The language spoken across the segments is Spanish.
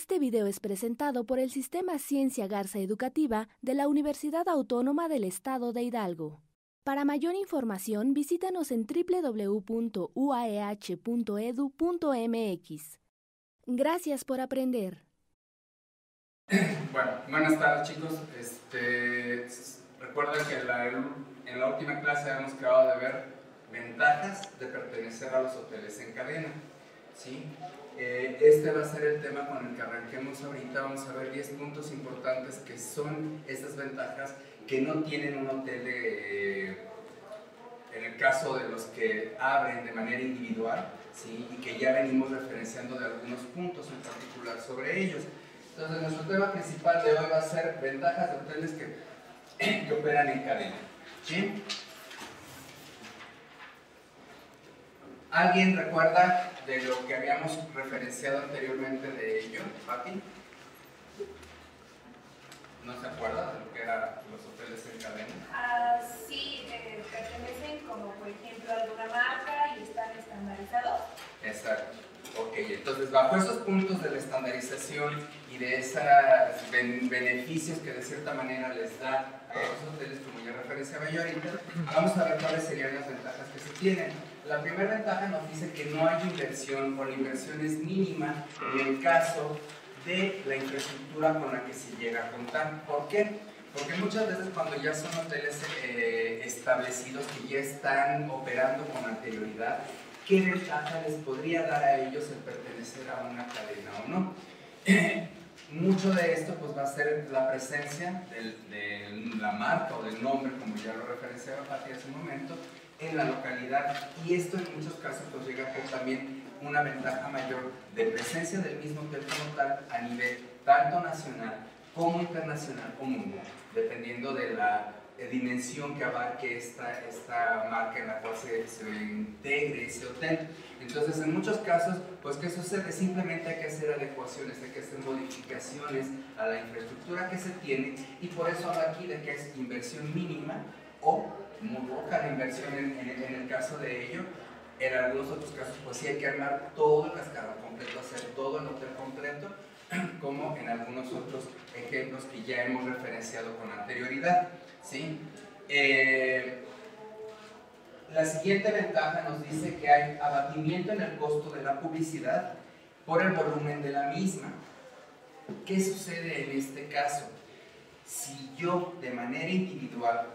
Este video es presentado por el Sistema Ciencia Garza Educativa de la Universidad Autónoma del Estado de Hidalgo. Para mayor información, visítanos en www.uaeh.edu.mx. Gracias por aprender. Bueno, buenas tardes chicos. Recuerden que en la última clase hemos acabado de ver ventajas de pertenecer a los hoteles en cadena, ¿sí? Este va a ser el tema con el que arranquemos ahorita. Vamos a ver 10 puntos importantes que son estas ventajas que no tienen un hotel en el caso de los que abren de manera individual, ¿sí? Y que ya venimos referenciando de algunos puntos en particular sobre ellos. Entonces nuestro tema principal de hoy va a ser ventajas de hoteles que operan en cadena, ¿sí? ¿Alguien recuerda de lo que habíamos referenciado anteriormente de ello, Pati? ¿No se acuerda de lo que eran los hoteles en cadena? Sí, pertenecen como por ejemplo a alguna marca y están estandarizados. Exacto. Ok, entonces bajo esos puntos de la estandarización y de esos beneficios que de cierta manera les da a esos hoteles, como ya referenciaba yo ahorita, vamos a ver cuáles serían las ventajas que se tienen. La primera ventaja nos dice que no hay inversión, o la inversión es mínima en el caso de la infraestructura con la que se llega a contar. ¿Por qué? Porque muchas veces cuando ya son hoteles establecidos que ya están operando con anterioridad, ¿qué ventaja les podría dar a ellos el pertenecer a una cadena o no? Mucho de esto pues va a ser la presencia de la marca o del nombre, como ya lo referenciaba Pati hace un momento, en la localidad, y esto en muchos casos pues llega a ser también una ventaja mayor de presencia del mismo hotel como tal a nivel tanto nacional como internacional o mundial, dependiendo de la dimensión que abarque esta marca en la cual se integre ese hotel. Entonces, en muchos casos, pues, ¿qué sucede? Simplemente hay que hacer adecuaciones, hay que hacer modificaciones a la infraestructura que se tiene, y por eso habla aquí de que es inversión mínima o muy poca la inversión en el caso de ello. En algunos otros casos, pues sí hay que armar todo el cascarón completo, hacer todo el hotel completo, como en algunos otros ejemplos que ya hemos referenciado con anterioridad, ¿sí? La siguiente ventaja nos dice que hay abatimiento en el costo de la publicidad por el volumen de la misma. ¿Qué sucede en este caso? Si yo de manera individual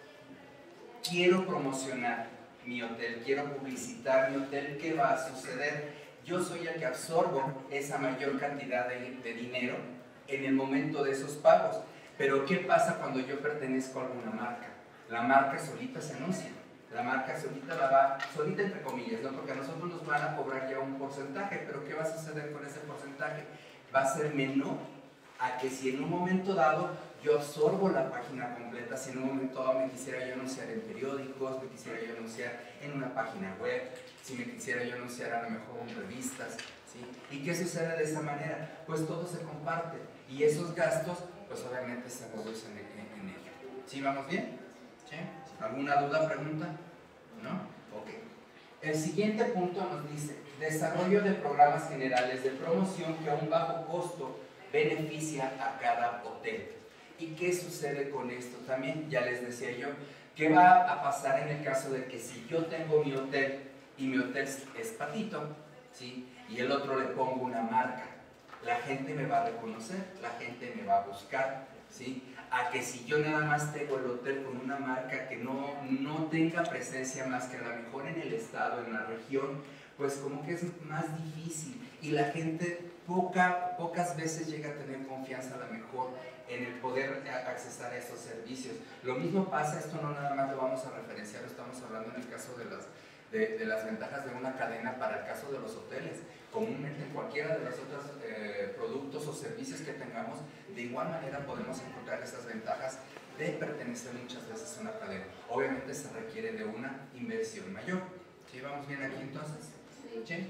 quiero promocionar mi hotel, quiero publicitar mi hotel, ¿qué va a suceder? Yo soy el que absorbo esa mayor cantidad de dinero en el momento de esos pagos. Pero ¿qué pasa cuando yo pertenezco a alguna marca? La marca solita se anuncia. La marca solita la va, solita entre comillas, ¿no? Porque a nosotros nos van a cobrar ya un porcentaje, pero ¿qué va a suceder con ese porcentaje? Va a ser menor a que si en un momento dado yo absorbo la página completa, si en un momento dado me quisiera yo anunciar en periódicos, me quisiera yo anunciar en una página web, si me quisiera yo anunciar a lo mejor en revistas, ¿sí? ¿Y qué sucede de esa manera? Pues todo se comparte y esos gastos pues obviamente se reducen en ello. ¿Sí vamos bien? ¿Sí? ¿Alguna duda, pregunta? ¿No? Ok. El siguiente punto nos dice desarrollo de programas generales de promoción que a un bajo costo beneficia a cada hotel. ¿Y qué sucede con esto también? Ya les decía yo, ¿qué va a pasar en el caso de que si yo tengo mi hotel y mi hotel es Patito, ¿sí? Y el otro le pongo una marca? La gente me va a reconocer, la gente me va a buscar, ¿sí? A que si yo nada más tengo el hotel con una marca que no tenga presencia más que a lo mejor en el estado, en la región, pues como que es más difícil y la gente pocas veces llega a tener confianza a lo mejor en el poder accesar a esos servicios. Lo mismo pasa, esto no nada más lo vamos a referenciar, estamos hablando en el caso de las ventajas de una cadena para el caso de los hoteles. Comúnmente en cualquiera de los otros productos o servicios que tengamos, de igual manera podemos encontrar estas ventajas de pertenecer muchas veces a una cadena. Obviamente se requiere de una inversión mayor. ¿Sí? ¿Vamos bien aquí entonces? ¿Sí?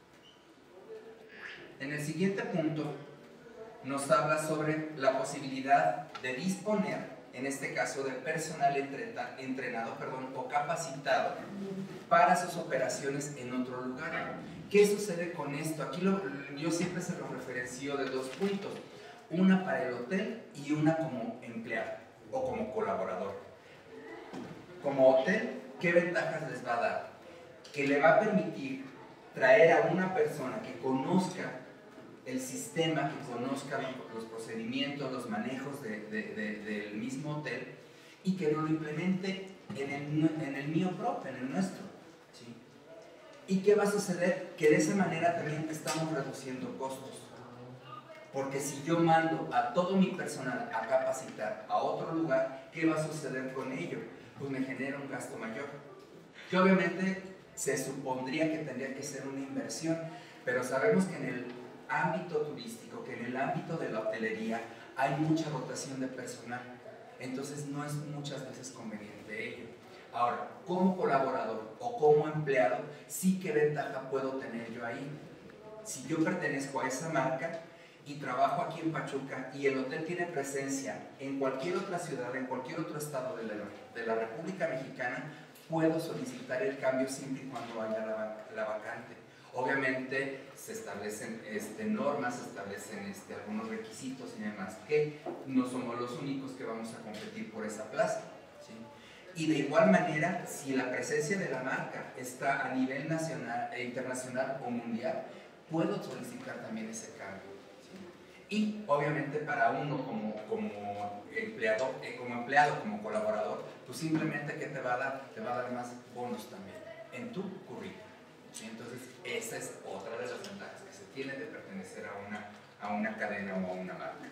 En el siguiente punto nos habla sobre la posibilidad de disponer en este caso de personal entrenado o capacitado para sus operaciones en otro lugar. ¿Qué sucede con esto? Aquí yo siempre se lo referencio de dos puntos, una para el hotel y una como empleado o como colaborador. Como hotel, ¿qué ventajas les va a dar? Que le va a permitir traer a una persona que conozca el sistema, que conozca los procedimientos, los manejos del mismo hotel y que lo implemente en el mío propio, en el nuestro. ¿Sí? ¿Y qué va a suceder? Que de esa manera también estamos reduciendo costos. Porque si yo mando a todo mi personal a capacitar a otro lugar, ¿qué va a suceder con ello? Pues me genera un gasto mayor. Que obviamente se supondría que tendría que ser una inversión, pero sabemos que en el ámbito turístico, que en el ámbito de la hotelería hay mucha rotación de personal, entonces no es muchas veces conveniente ello. Ahora, como colaborador o como empleado, sí que ventaja puedo tener yo ahí. Si yo pertenezco a esa marca y trabajo aquí en Pachuca y el hotel tiene presencia en cualquier otra ciudad, en cualquier otro estado de la República Mexicana, puedo solicitar el cambio siempre y cuando haya la vacante. Obviamente se establecen normas, se establecen algunos requisitos y demás, que no somos los únicos que vamos a competir por esa plaza. ¿Sí? Y de igual manera, si la presencia de la marca está a nivel nacional, internacional o mundial, puedo solicitar también ese cambio. ¿Sí? Y obviamente para uno como empleado, como colaborador, pues simplemente ¿qué te va a dar? Te va a dar más bonos también en tu currículum. ¿Sí? Entonces esa es otra de las ventajas que se tiene de pertenecer a una cadena o a una marca.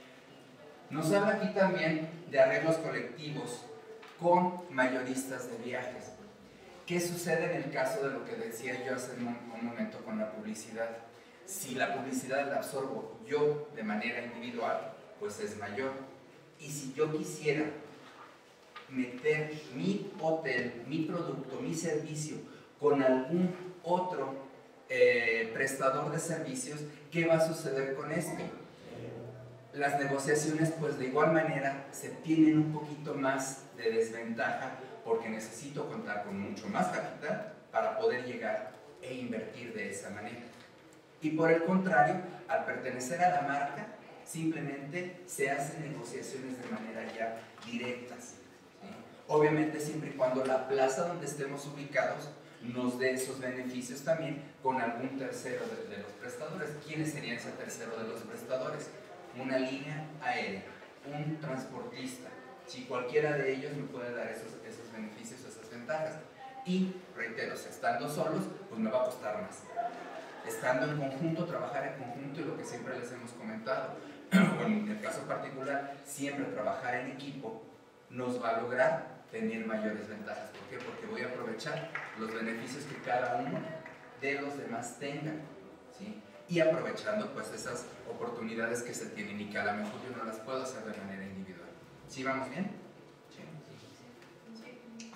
Nos habla aquí también de arreglos colectivos con mayoristas de viajes. ¿Qué sucede en el caso de lo que decía yo hace un momento con la publicidad? Si la publicidad la absorbo yo de manera individual, pues es mayor. Y si yo quisiera meter mi hotel, mi producto, mi servicio con algún otro prestador de servicios, ¿qué va a suceder con esto? Las negociaciones, pues de igual manera, se tienen un poquito más de desventaja porque necesito contar con mucho más capital para poder llegar e invertir de esa manera. Y por el contrario, al pertenecer a la marca, simplemente se hacen negociaciones de manera ya directas. ¿Sí? Obviamente siempre y cuando la plaza donde estemos ubicados nos dé esos beneficios también con algún tercero de los prestadores. ¿Quiénes serían ese tercero de los prestadores? Una línea aérea, un transportista. Si cualquiera de ellos me puede dar esos beneficios, esas ventajas. Y, reitero, si estando solos, pues me va a costar más. Estando en conjunto, trabajar en conjunto y lo que siempre les hemos comentado, o en el caso particular, siempre trabajar en equipo nos va a lograr tener mayores ventajas. ¿Por qué? Porque voy a aprovechar los beneficios que cada uno de los demás tengan, ¿sí? Y aprovechando pues esas oportunidades que se tienen y que a lo mejor yo no las puedo hacer de manera individual. ¿Sí vamos bien? Sí.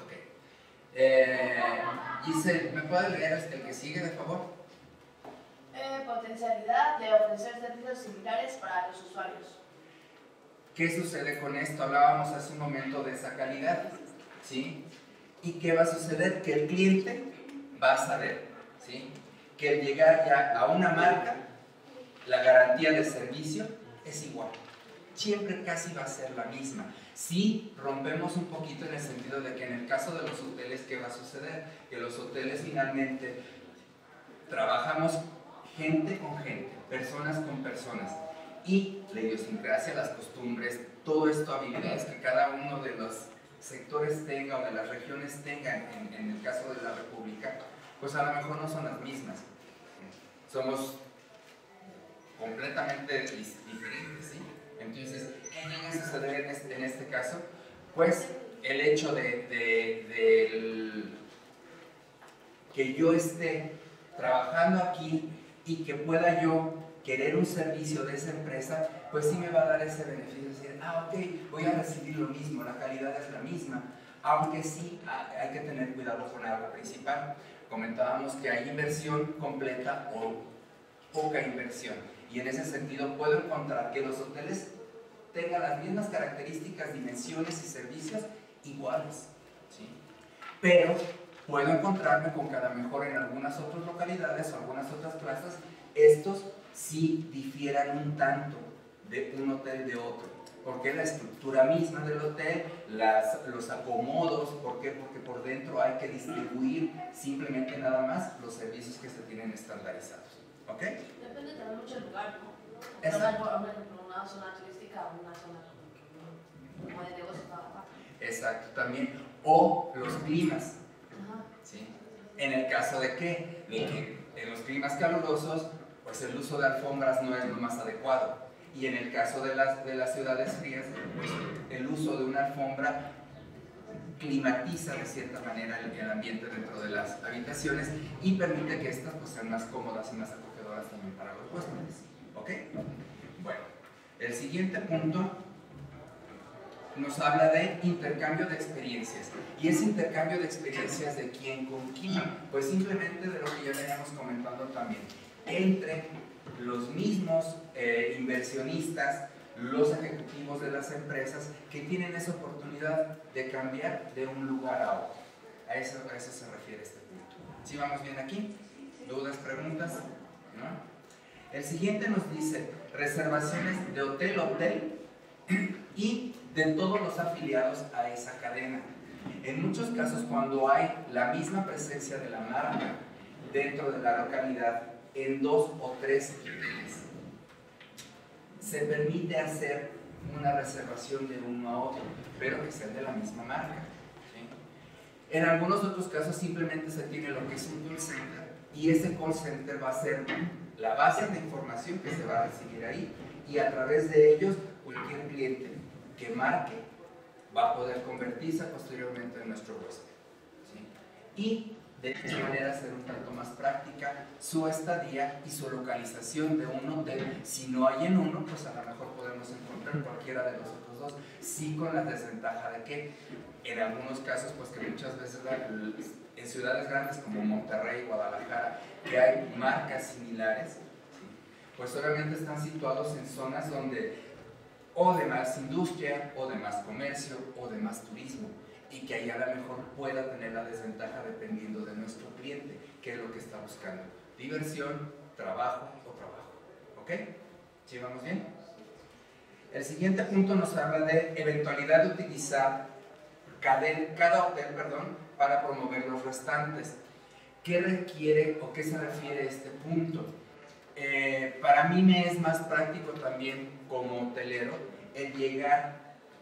Ok. Giselle, ¿me puede leer el que sigue, de favor? Potencialidad de ofrecer servicios similares para los usuarios. ¿Qué sucede con esto? Hablábamos hace un momento de esa calidad, ¿sí? ¿Y qué va a suceder? Que el cliente va a saber, ¿sí? Que al llegar ya a una marca, la garantía de servicio es igual. Siempre casi va a ser la misma. Si rompemos un poquito en el sentido de que en el caso de los hoteles, ¿qué va a suceder? Que los hoteles finalmente trabajamos gente con gente, personas con personas. Y la idiosincrasia, las costumbres, todo esto, habilidades que cada uno de los sectores tenga o de las regiones tengan en el caso de la República, pues a lo mejor no son las mismas. Somos completamente diferentes, ¿sí? Entonces, ¿qué llega a suceder en este caso? Pues el hecho de que yo esté trabajando aquí y que pueda yo querer un servicio de esa empresa, pues sí me va a dar ese beneficio de decir, ok, voy a recibir lo mismo, la calidad es la misma, aunque sí hay que tener cuidado con algo principal. Comentábamos que hay inversión completa o poca inversión, y en ese sentido puedo encontrar que los hoteles tenga las mismas características, dimensiones y servicios iguales, ¿sí? Pero puedo encontrarme con que a lo mejor en algunas otras localidades o algunas otras plazas estos sí difieran un tanto de un hotel de otro. Porque la estructura misma del hotel, los acomodos, ¿por qué? Porque por dentro hay que distribuir simplemente nada más los servicios que se tienen estandarizados. ¿Ok? Depende también mucho del lugar, ¿no? Exacto. Por ejemplo, una zona turística o una zona como de negocios nada más. Exacto, también. O los climas. Ajá. ¿Sí? En el caso de que en los climas calurosos, pues el uso de alfombras no es lo más adecuado. Y en el caso de las ciudades frías, pues el uso de una alfombra climatiza de cierta manera el ambiente dentro de las habitaciones y permite que estas pues, sean más cómodas y más acogedoras también para los huéspedes. ¿Ok? Bueno, el siguiente punto nos habla de intercambio de experiencias. ¿Y ese intercambio de experiencias de quién con quién? Pues simplemente de lo que ya veníamos comentando también. Entre los mismos inversionistas, los ejecutivos de las empresas que tienen esa oportunidad de cambiar de un lugar a otro. A eso se refiere este punto. ¿Sí vamos bien aquí? ¿Dudas, preguntas? ¿No? El siguiente nos dice reservaciones de hotel y de todos los afiliados a esa cadena. En muchos casos, cuando hay la misma presencia de la marca dentro de la localidad en 2 o 3 hoteles, se permite hacer una reservación de uno a otro, pero que sea de la misma marca. ¿Sí? En algunos otros casos simplemente se tiene lo que es un call center y ese call center va a ser la base de información que se va a recibir ahí y a través de ellos cualquier cliente que marque va a poder convertirse posteriormente en nuestro huésped. ¿Sí? Y de esta manera hacer un tanto más práctica su estadía y su localización de un hotel. Si no hay en uno, pues a lo mejor podemos encontrar cualquiera de los otros dos, sí con la desventaja de que en algunos casos, pues que muchas veces en ciudades grandes como Monterrey, Guadalajara, que hay marcas similares, ¿sí? Pues obviamente están situados en zonas donde o de más industria, o de más comercio, o de más turismo, y que ahí a lo mejor pueda tener la desventaja dependiendo de nuestro cliente, que es lo que está buscando: diversión, trabajo o trabajo. ¿Ok? ¿Sí vamos bien? El siguiente punto nos habla de eventualidad de utilizar cada hotel, para promover los restantes. ¿Qué requiere o qué se refiere a este punto? Para mí me es más práctico también como hotelero el llegar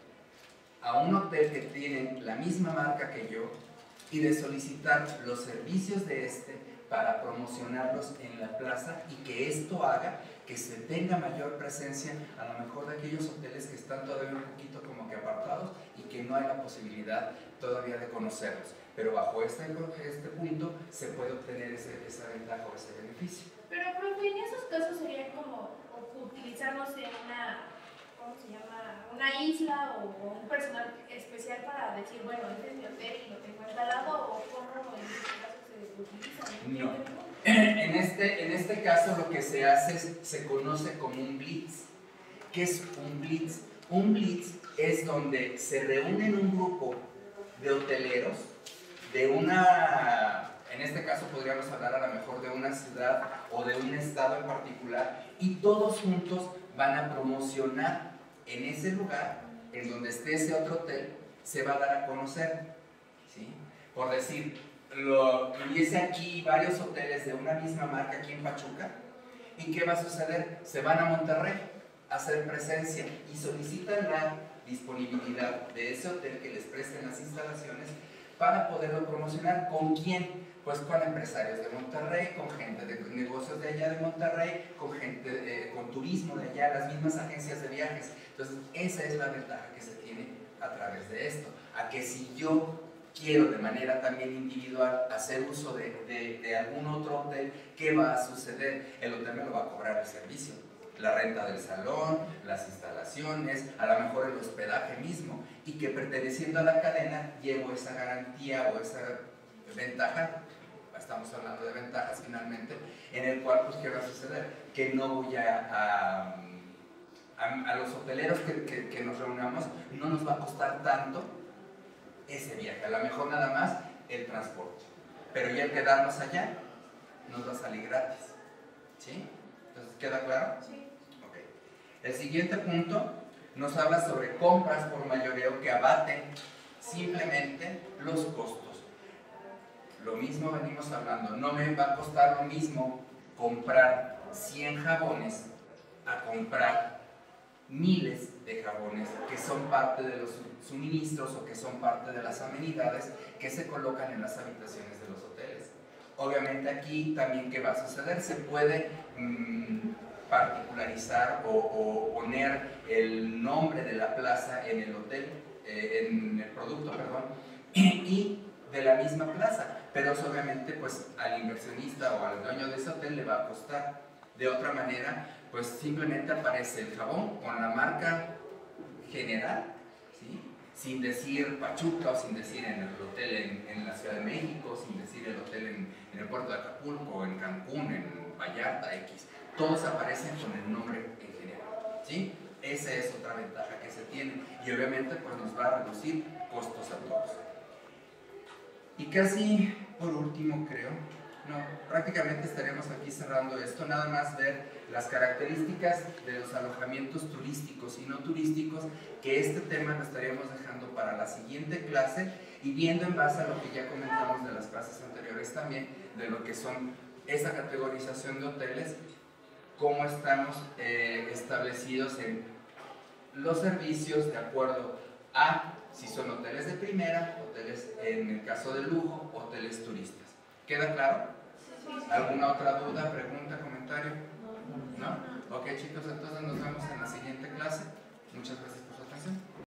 a un hotel que tiene la misma marca que yo y de solicitar los servicios de este para promocionarlos en la plaza y que esto haga que se tenga mayor presencia a lo mejor de aquellos hoteles que están todavía un poquito como que apartados y que no hay la posibilidad todavía de conocerlos. Pero bajo este punto se puede obtener esa ventaja o ese beneficio. Pero, profe, en esos casos sería como utilizarnos en una, ¿cómo se llama? Una isla o un personal especial para decir, bueno, este es mi hotel y lo tengo instalado, o cómo en este caso se utiliza. No. En este caso lo que se hace se conoce como un blitz. ¿Qué es un blitz? Un blitz es donde se reúnen un grupo de hoteleros de en este caso podríamos hablar a lo mejor de una ciudad o de un estado en particular, y todos juntos van a promocionar en ese lugar, en donde esté ese otro hotel, se va a dar a conocer, ¿sí? Por decir, hubiese aquí varios hoteles de una misma marca aquí en Pachuca, ¿y qué va a suceder? Se van a Monterrey a hacer presencia y solicitan la disponibilidad de ese hotel que les presten las instalaciones para poderlo promocionar. ¿Con quién? Pues con empresarios de Monterrey, con gente de negocios de allá de Monterrey, con gente con turismo de allá, las mismas agencias de viajes. Entonces, esa es la ventaja que se tiene a través de esto. A que si yo quiero de manera también individual hacer uso de algún otro hotel, ¿qué va a suceder? El hotel me lo va a cobrar el servicio, la renta del salón, las instalaciones, a lo mejor el hospedaje mismo, y que perteneciendo a la cadena llevo esa garantía o esa ventaja. Estamos hablando de ventajas finalmente, en el cual pues ¿qué va a suceder? Que no voy a a los hoteleros que nos reunamos no nos va a costar tanto ese viaje, a lo mejor nada más el transporte, pero ya el quedarnos allá nos va a salir gratis, ¿sí? Entonces, ¿queda claro? Sí. Ok. El siguiente punto nos habla sobre compras por mayoreo que abaten simplemente los costos. Lo mismo venimos hablando, no me va a costar lo mismo comprar 100 jabones a comprar miles de jabones que son parte de los suministros o que son parte de las amenidades que se colocan en las habitaciones de los hoteles. Obviamente aquí también, ¿qué va a suceder? Se puede particularizar o poner el nombre de la plaza en el hotel, en el producto, perdón, y de la misma plaza, pero eso obviamente pues al inversionista o al dueño de ese hotel le va a costar. De otra manera, pues simplemente aparece el jabón con la marca general, ¿sí? Sin decir Pachuca o sin decir en el hotel en la Ciudad de México, sin decir el hotel en el puerto de Acapulco, en Cancún, en Vallarta, X. Todos aparecen con el nombre en general, ¿sí? Esa es otra ventaja que se tiene y obviamente pues nos va a reducir costos a todos. Y casi por último creo, no, prácticamente estaremos aquí cerrando esto, nada más ver las características de los alojamientos turísticos y no turísticos, que este tema lo estaríamos dejando para la siguiente clase y viendo en base a lo que ya comentamos de las clases anteriores también, de lo que son esa categorización de hoteles, cómo estamos establecidos en los servicios de acuerdo a si son hoteles de primera, hoteles en el caso de lujo, hoteles turistas. ¿Queda claro? ¿Alguna otra duda, pregunta, comentario? ¿No? Ok chicos, entonces nos vemos en la siguiente clase. Muchas gracias.